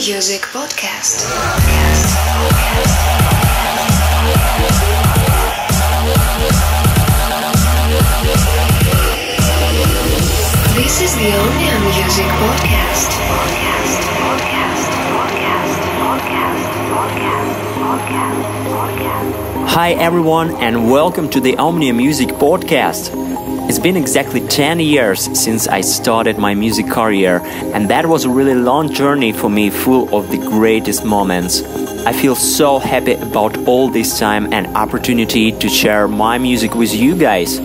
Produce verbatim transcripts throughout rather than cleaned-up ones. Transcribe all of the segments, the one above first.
Music Podcast. This is the Omnia Music Podcast. Podcast, podcast, podcast, podcast, podcast, podcast, podcast. Hi everyone and welcome to the Omnia Music Podcast. It's been exactly ten years since I started my music career, and that was a really long journey for me, full of the greatest moments. I feel so happy about all this time and opportunity to share my music with you guys.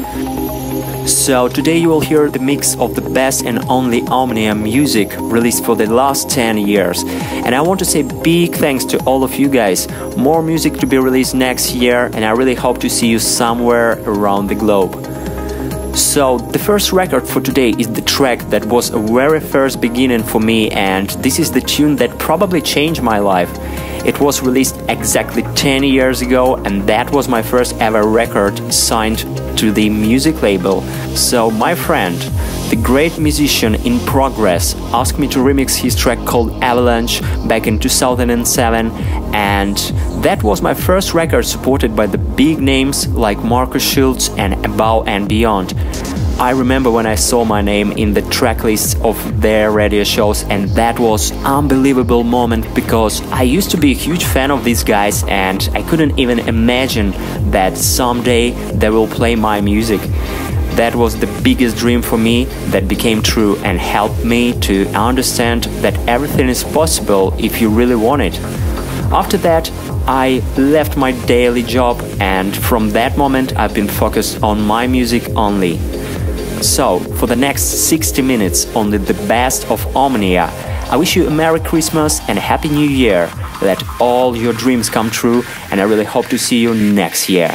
So today you will hear the mix of the best and only Omnia music released for the last ten years. And I want to say big thanks to all of you guys. More music to be released next year, and I really hope to see you somewhere around the globe. So the first record for today is the track that was a very first beginning for me, and this is the tune that probably changed my life. It was released exactly ten years ago, and that was my first ever record signed to the music label. So my friend, the great musician In Progress, asked me to remix his track called Avalanche back in two thousand seven, and that was my first record supported by the big names like Markus Schulz and Above and Beyond. I remember when I saw my name in the tracklist of their radio shows, and that was an unbelievable moment because I used to be a huge fan of these guys and I couldn't even imagine that someday they will play my music. That was the biggest dream for me that became true and helped me to understand that everything is possible if you really want it. After that, I left my daily job, and from that moment I've been focused on my music only. So, for the next sixty minutes on the, the best of Omnia, I wish you a Merry Christmas and a Happy New Year. Let all your dreams come true, and I really hope to see you next year.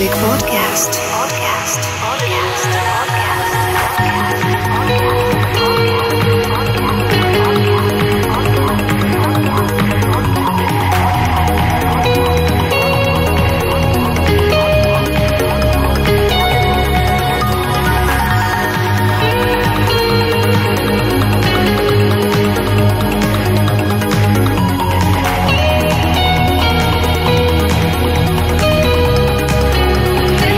Music Podcast. Podcast. Podcast. Thank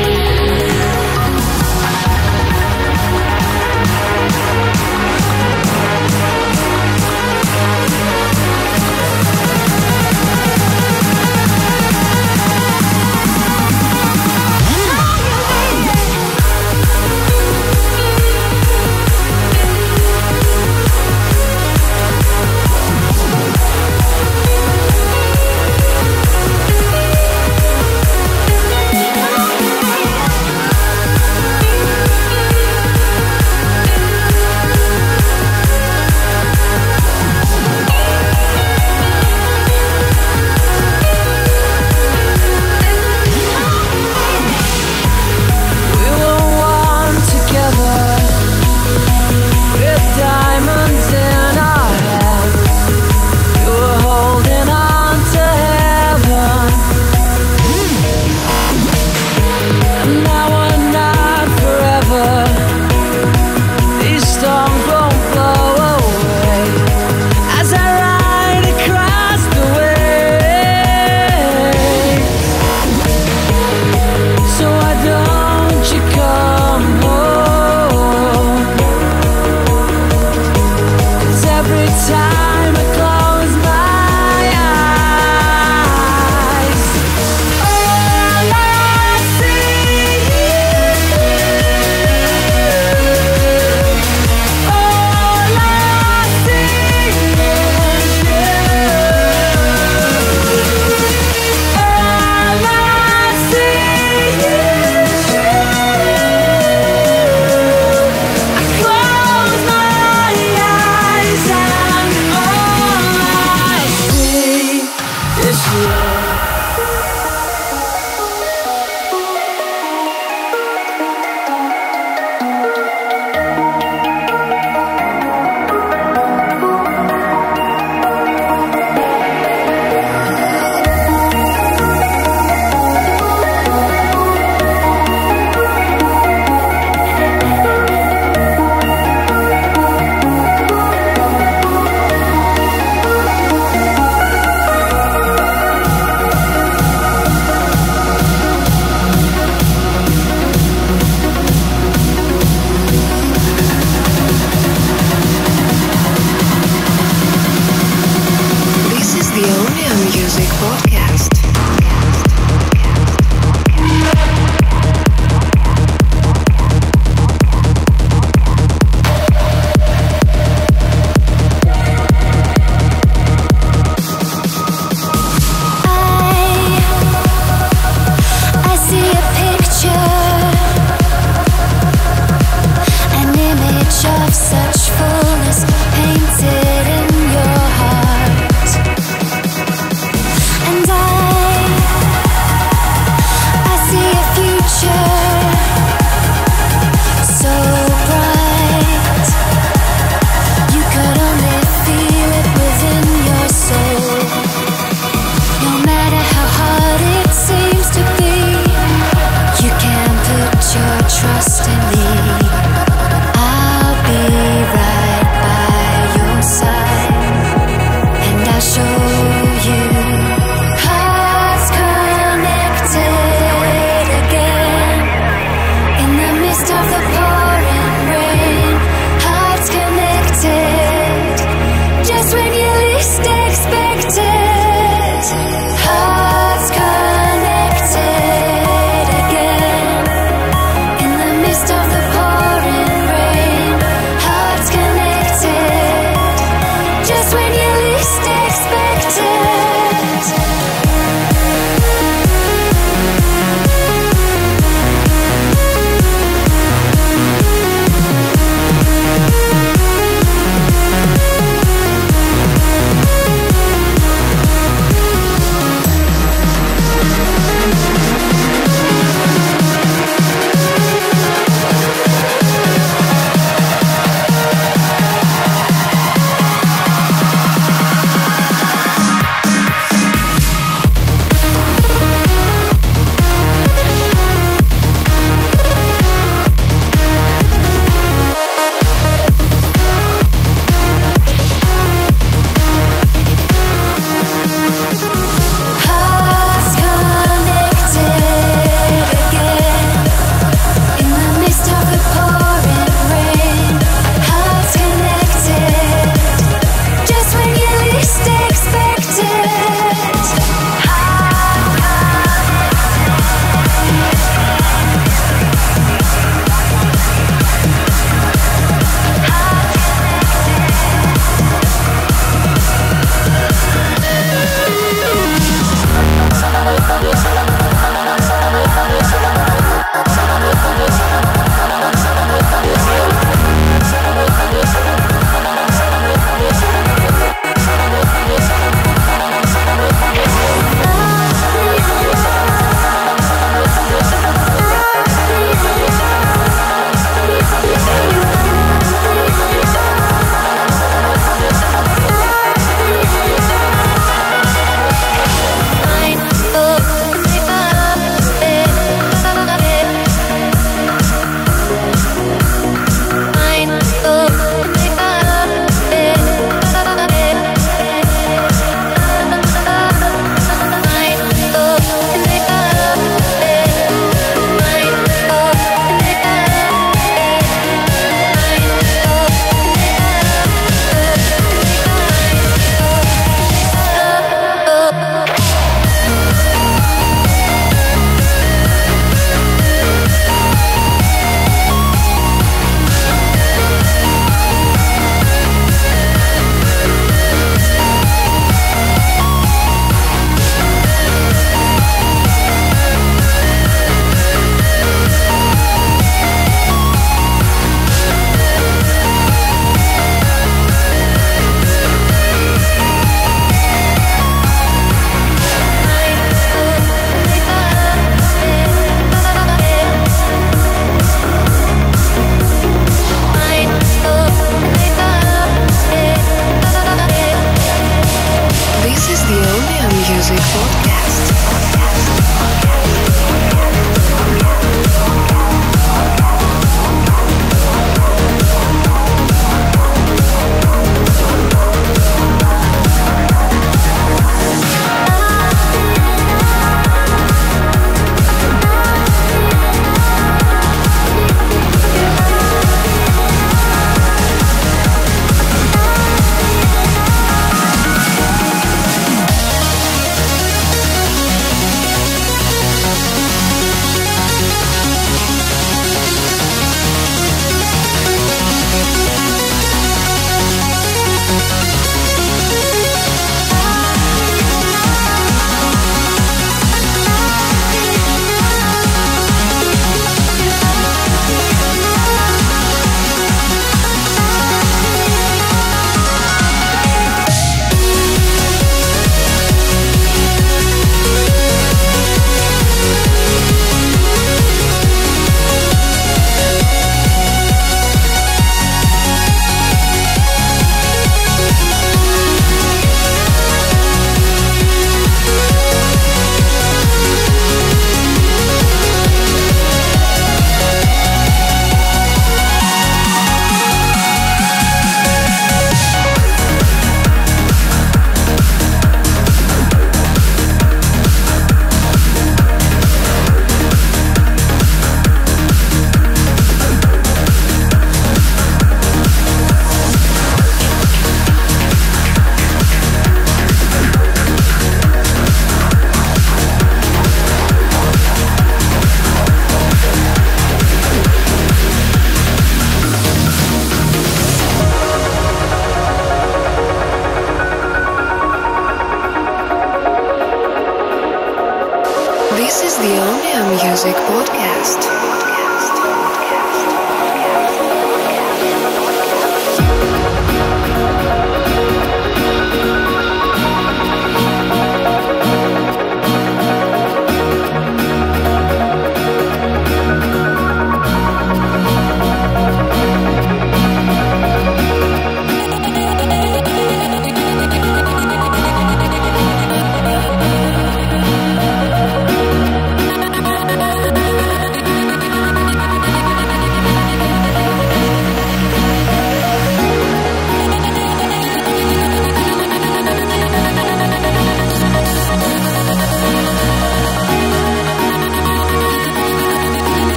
Music Podcast.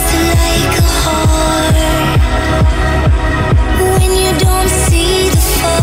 When you don't see the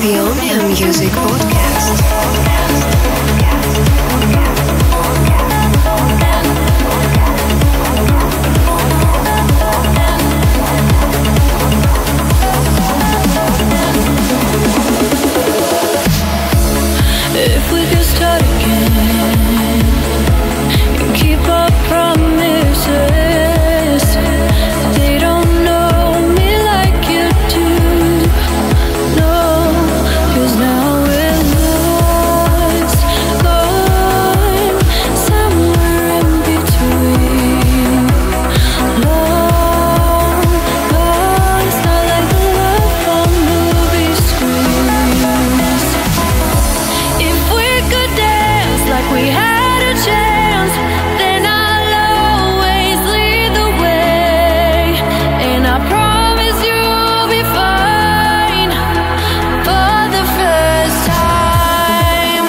the Omnia Music Podcast. If we could start again and keep our promises, they don't know me like you do. No, 'cause now we're lost, gone somewhere in between. Long lost, not like the love on movie screens. If we could dance like we had a chance, then I'll always lead the way. And I promise you'll be fine for the first time.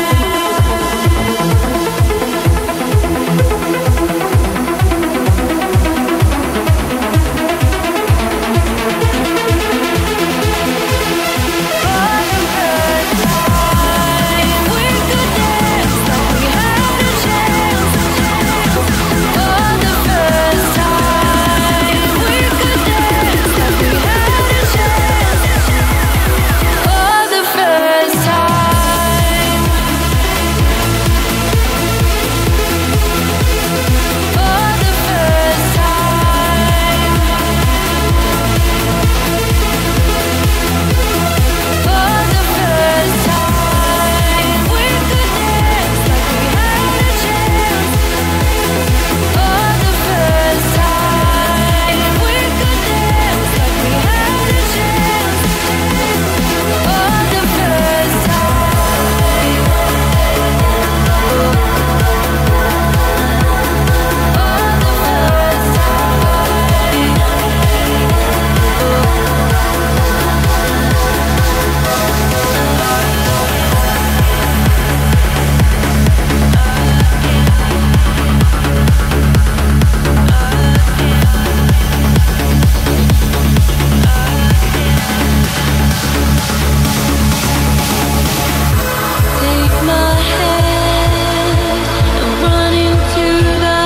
Take my hand, I'm running to the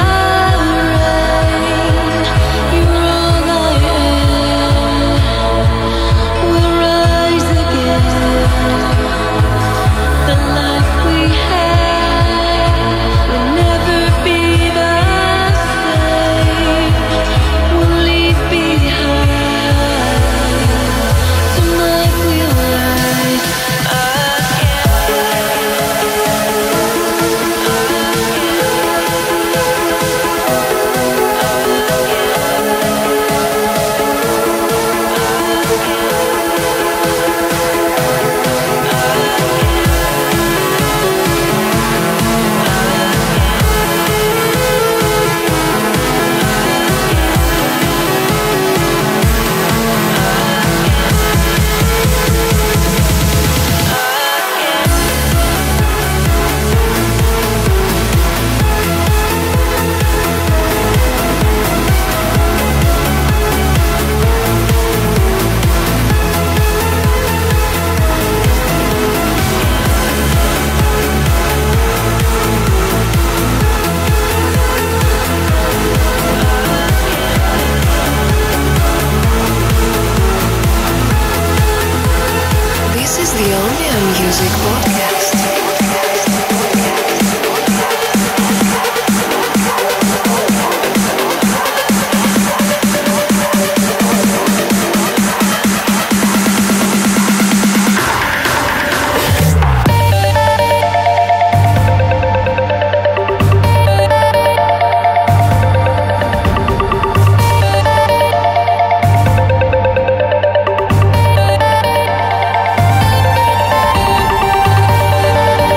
rain. You're all I am. We'll rise again. The life we had will never be the same. We'll leave behind. Tonight we'll rise This is the Omnia Music Podcast. again.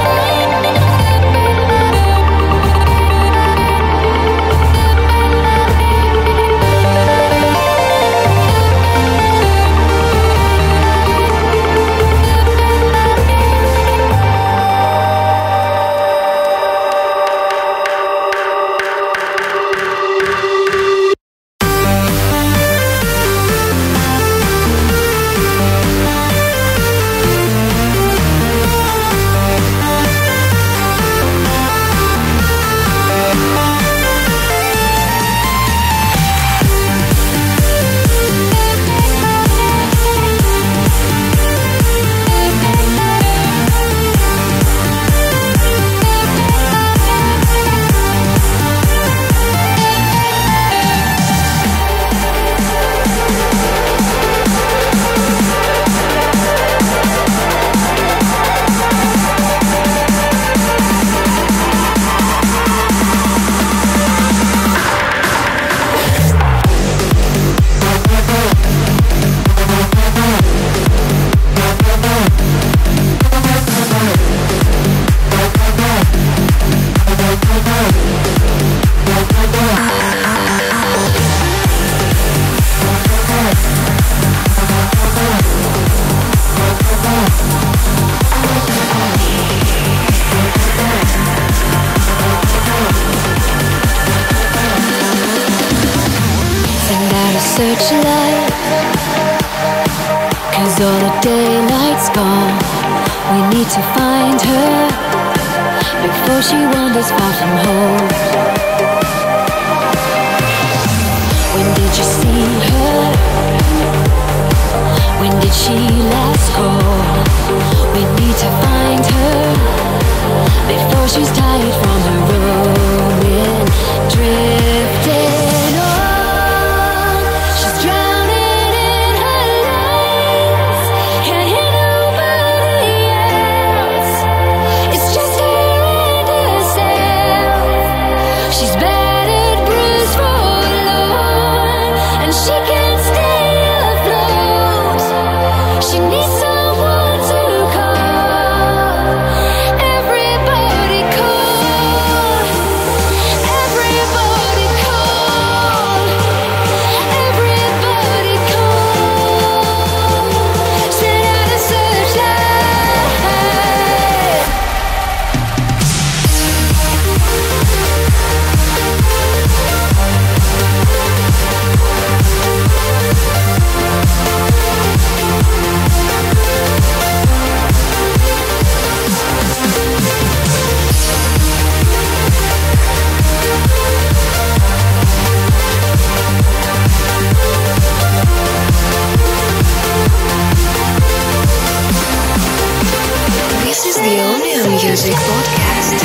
light, 'cause all the daylight's gone. We need to find her before she wanders far from home. When did you see her? When did she last call? We need to find her before she's tired from her roaming, drifting on. She's drowning in her lights, can't hear nobody else. It's just her and herself. She's battered, bruised, forlorn, and she can't stay afloat. She needs someone to call. Everybody call. Everybody call. Everybody call. Send out a searchlight. This is the Omnia Music Podcast.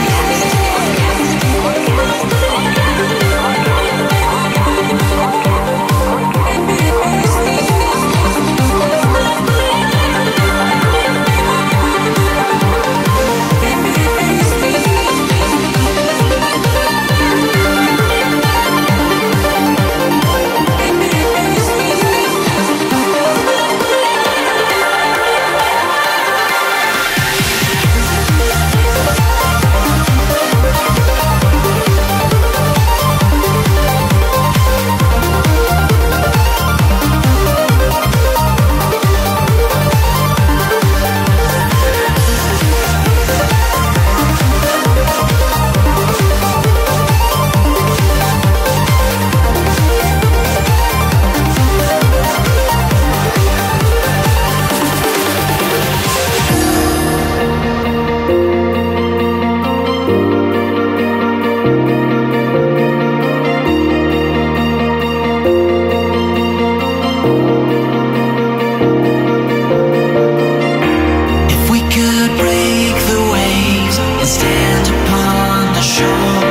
If we could break the waves and stand upon the shore,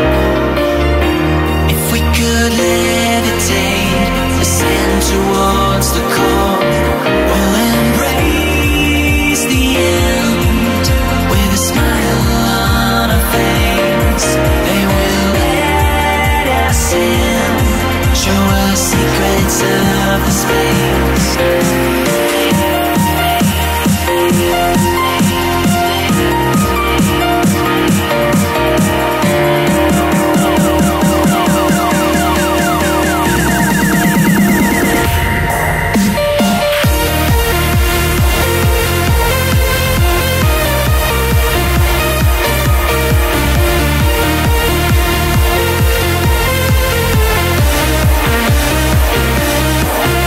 if we could levitate, ascend towards the core, we'll embrace the end with a smile on our face. They will let us in, show us secrets of the space. Everybody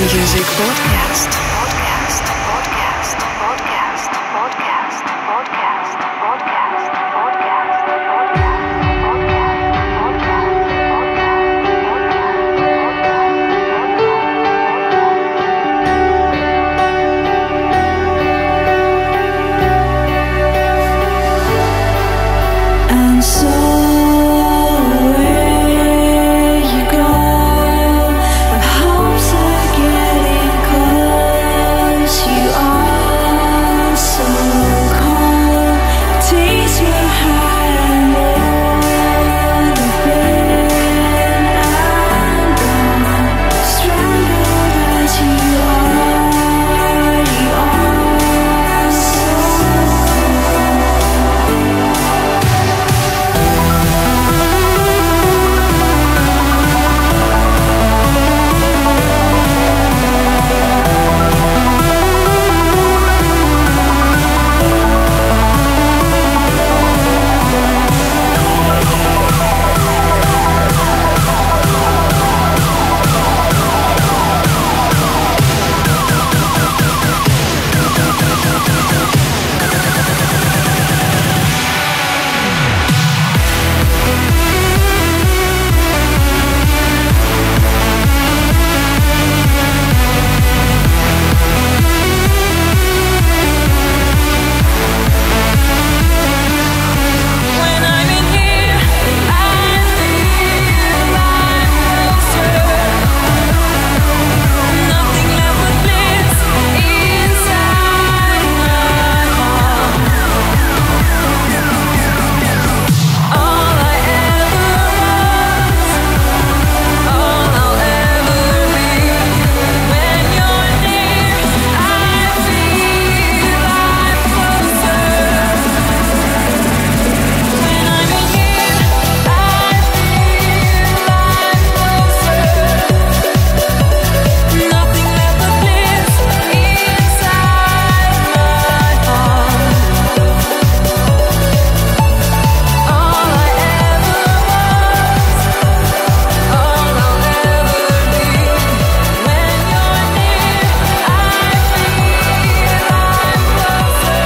Music Podcast. Podcast, podcast, podcast, podcast, podcast, podcast, and so where you go, the hopes are getting close. You are so cold. Taste your heart and Lord of pain and gone. Strangled as you are, you are so when I'm in here, I feel like closer. Nothing left but bliss inside my heart. All I ever was, all I'll ever be. When you're near, I feel like closer. When I'm in here, I feel like closer. Nothing left but bliss inside my heart. All I ever was, all I'll ever be. When you're near, I feel like closer.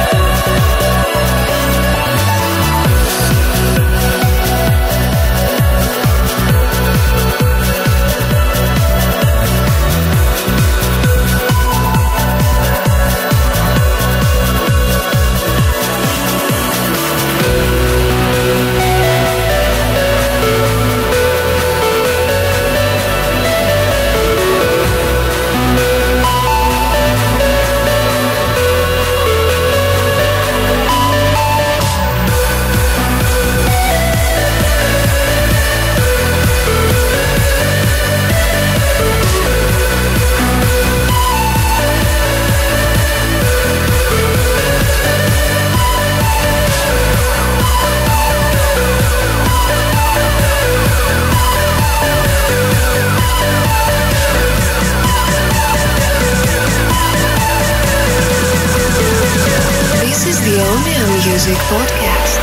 This is the Omnia Music Podcast.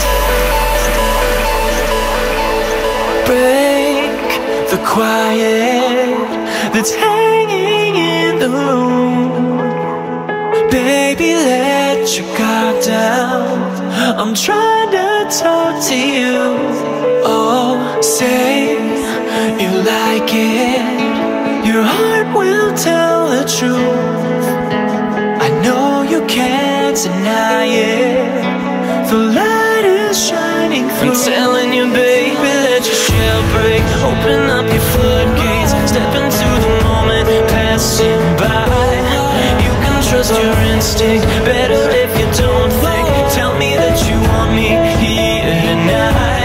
Break the quiet that's hanging in the room. Baby, let your guard down. I'm trying to talk to you. Oh, say you like it. Your heart will tell the truth. I know you can't deny it. The light is shining through. I'm telling you, baby, let your shell break. Open up your floodgates. Step into the moment, passing by. You can trust your instinct. Better if you don't think. Tell me that you want me here tonight.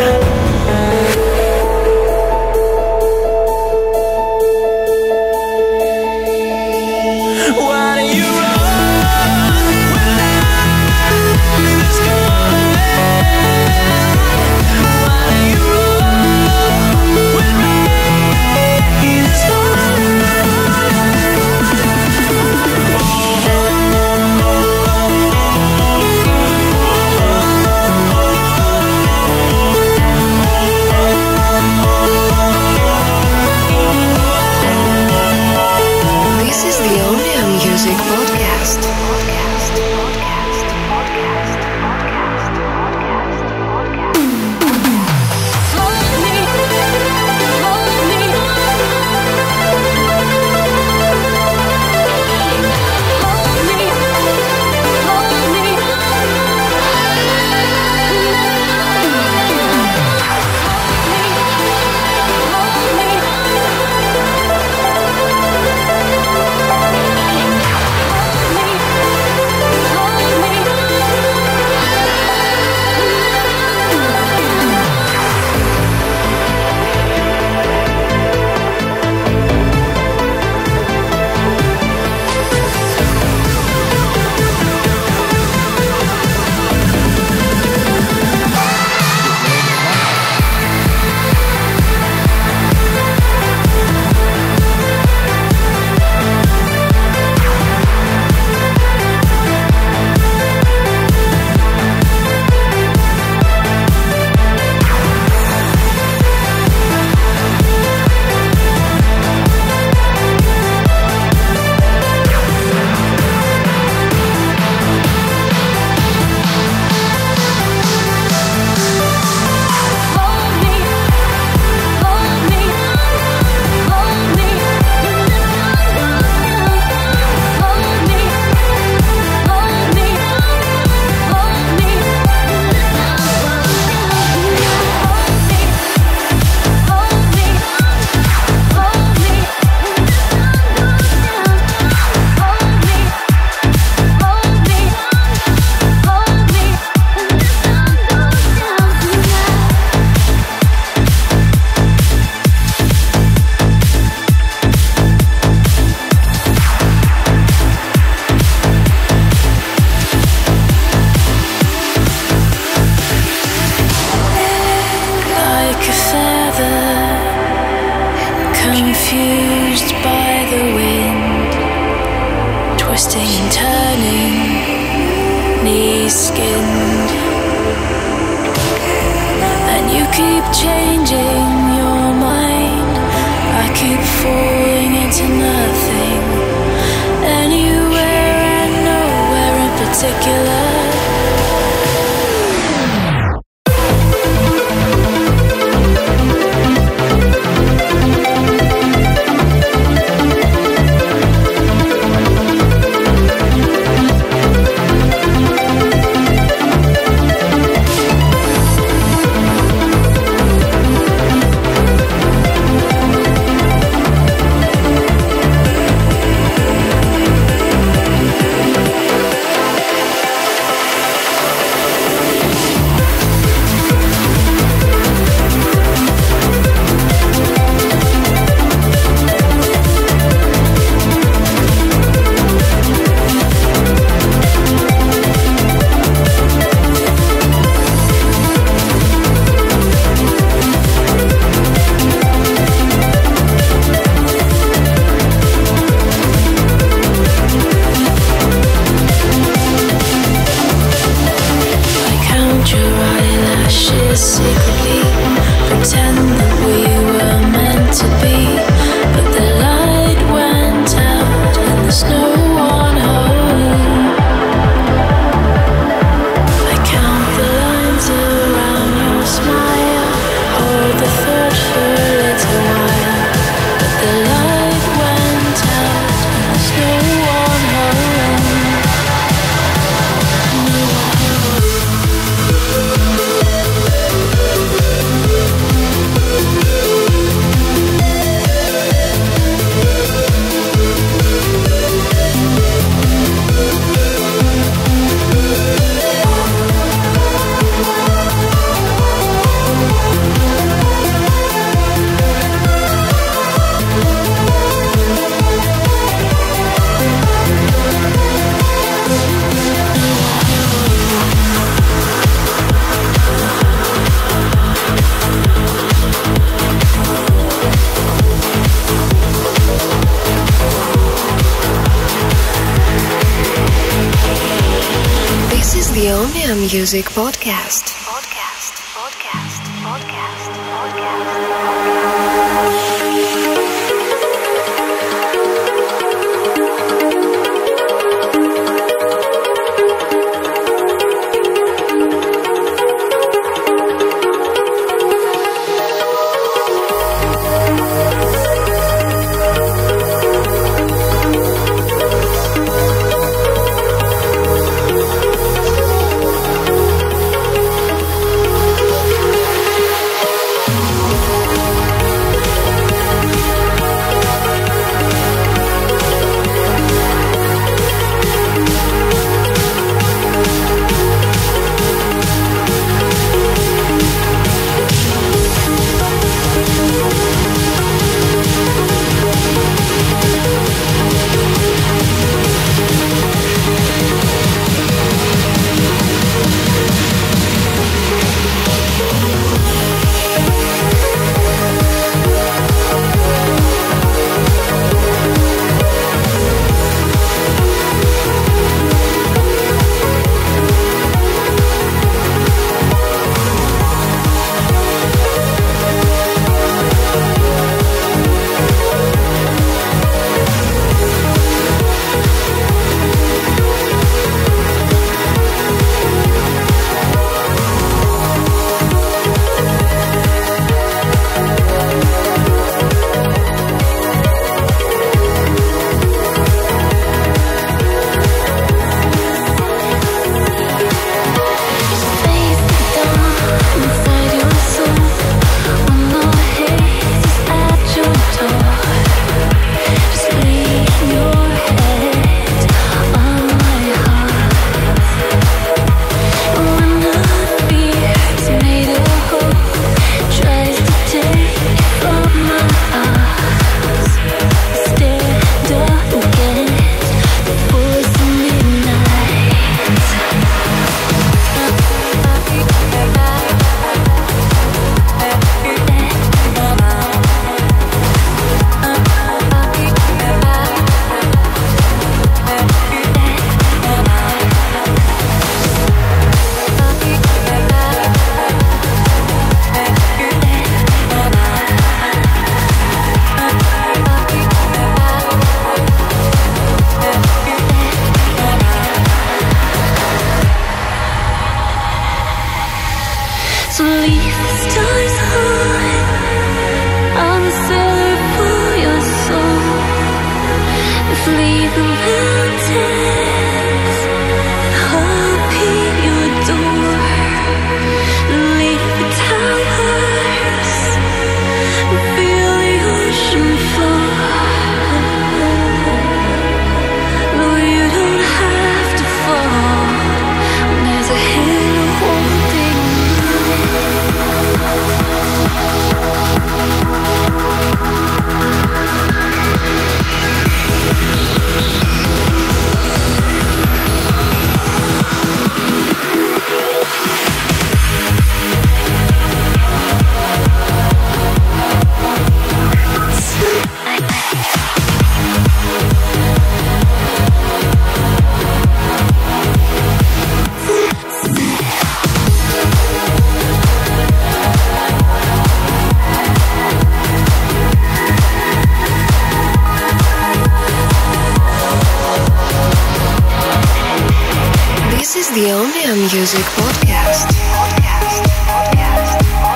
Why do you run when life is coming? Why do you run when rain is falling? confused by the wind, twisting and turning, knees skinned. And you keep changing your mind, I keep falling into nothing, anywhere and nowhere in particular. Music Podcast. Podcast. Podcast. Podcast. Podcast. Music Podcast. Podcast. Podcast.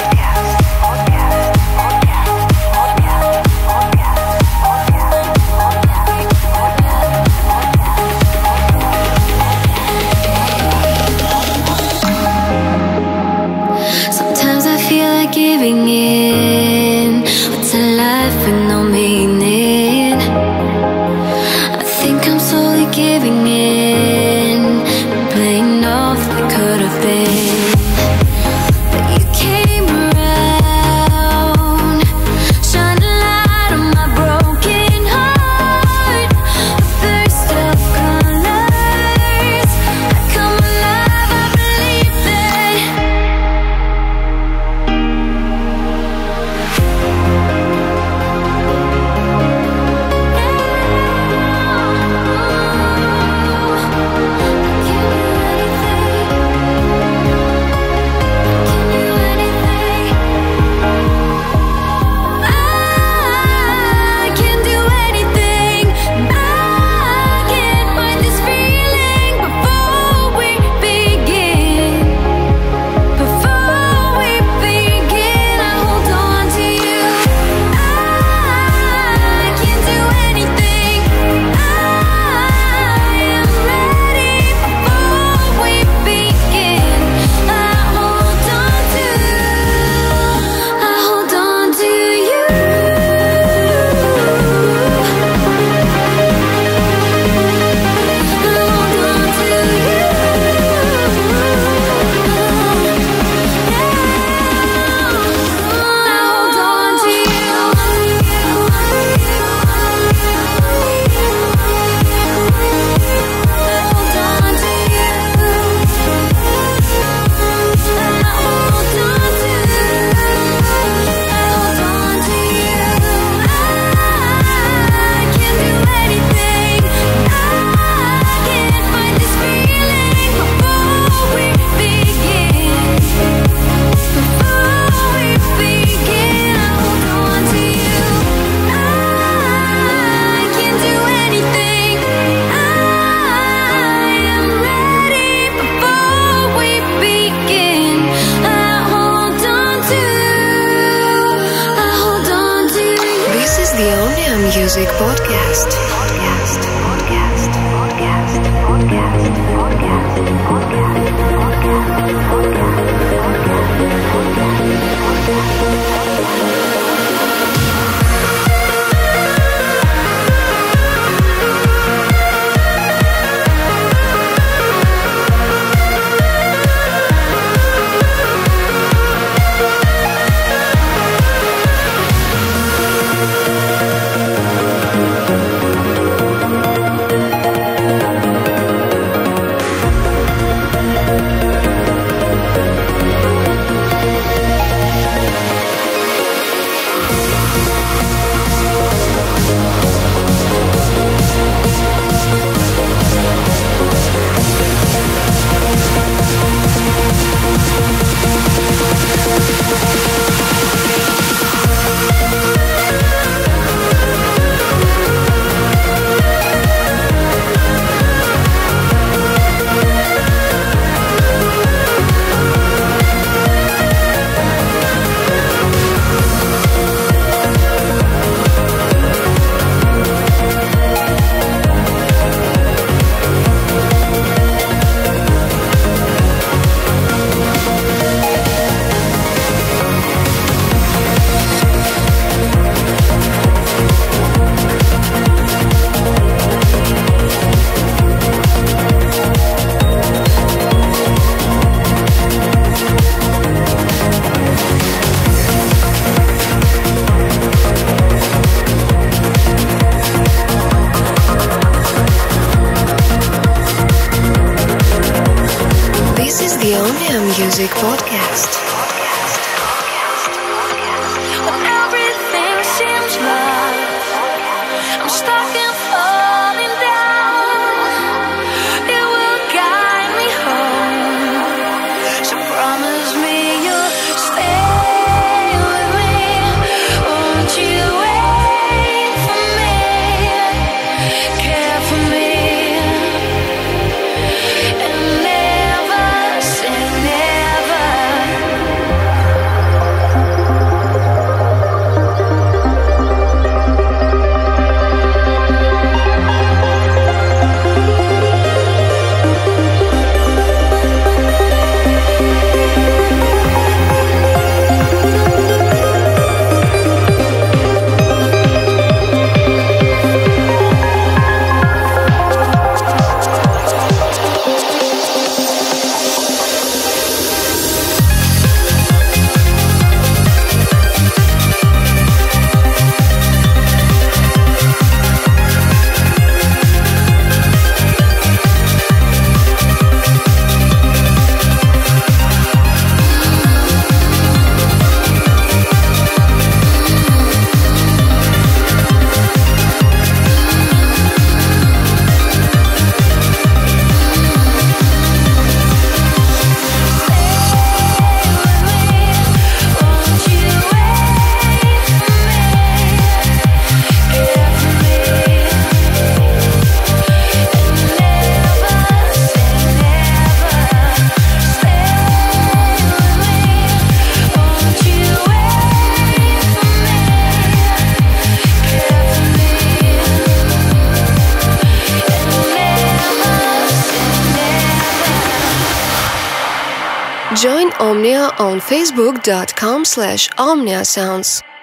Sometimes I feel like giving in. What's a life with no meaning? I think I'm slowly giving in, playing off what could have been. But you came around, shine a light on my broken heart. A burst of colors, I come alive, I believe that. Music Podcast. Podcast. Podcast. Podcast. Podcast. Podcast. Music Podcast. When everything seems lost, I'm stuck and falling down. You will guide me home. So promise me you'll stay with me. Won't you wait for me? Care for me and never Join Omnia on facebook dot com slash omnia sounds.